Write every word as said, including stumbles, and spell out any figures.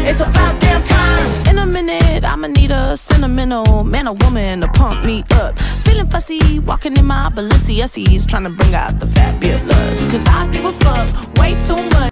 It's about damn time. In a minute, I'ma need a sentimental man or woman to pump me up. Feeling fussy, walking in my Balenciennes, trying to bring out the fabulous. Cause I give a fuck way too much.